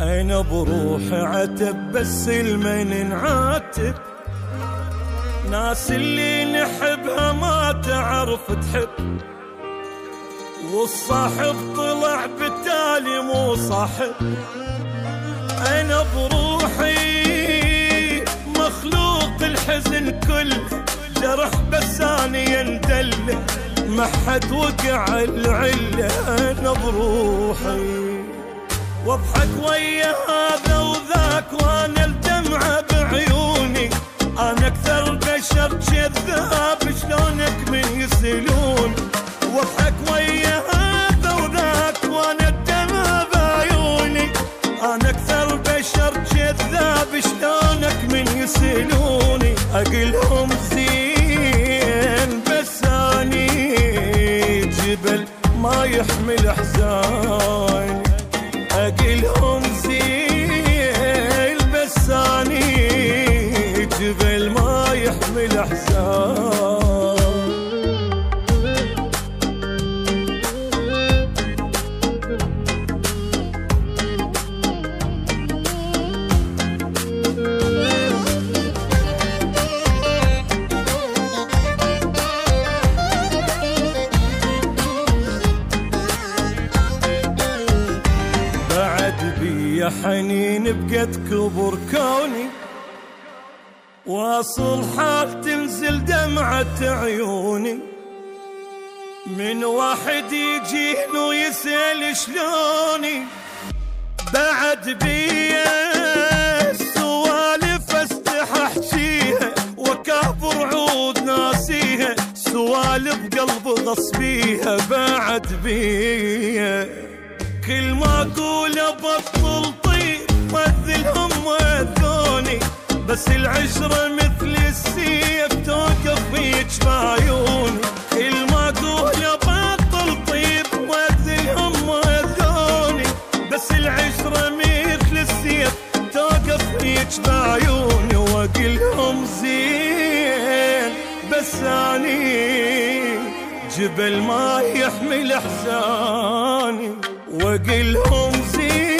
أنا بروحي عتب بس المن نعاتب، ناس اللي نحبها ما تعرف تحب، والصاحب طلع بالتالي مو صاحب. أنا بروحي مخلوق الحزن كله، جرح بس أنا يندله، ما حد وقع العله. أنا بروحي واضحك ويا هذا وذاك وانا الدمعة بعيوني، انا اكثر بشر كذاب شلونك من يسألون. واضحك ويا هذا وذاك وانا الدمعة بعيوني، انا اكثر بشر كذاب شلونك من يسألوني. اقلهم زين بس اني جبل ما يحمل احزاني، أقلهم زين بس أني جبل ما يحمل أحزان. يا حنين بقت كبر كوني، واصل حال تنزل دمعة عيوني، من واحد يجين ويسأل شلوني. بعد بيا السوالف استح احجيها، وكابر عود ناسيها، سوالف قلب غصبيها. بعد بيا كل ما اقول ابطل طيب وذلهم وذوني، بس العشرة مثل السيف توقف فيك بعيوني. كل ما اقول ابطل طيب وذلهم وذوني، بس العشرة مثل السيف توقف فيك بعيوني. واقلهم زين بس اني جبل ما يحمل احزاني، واقلهم زين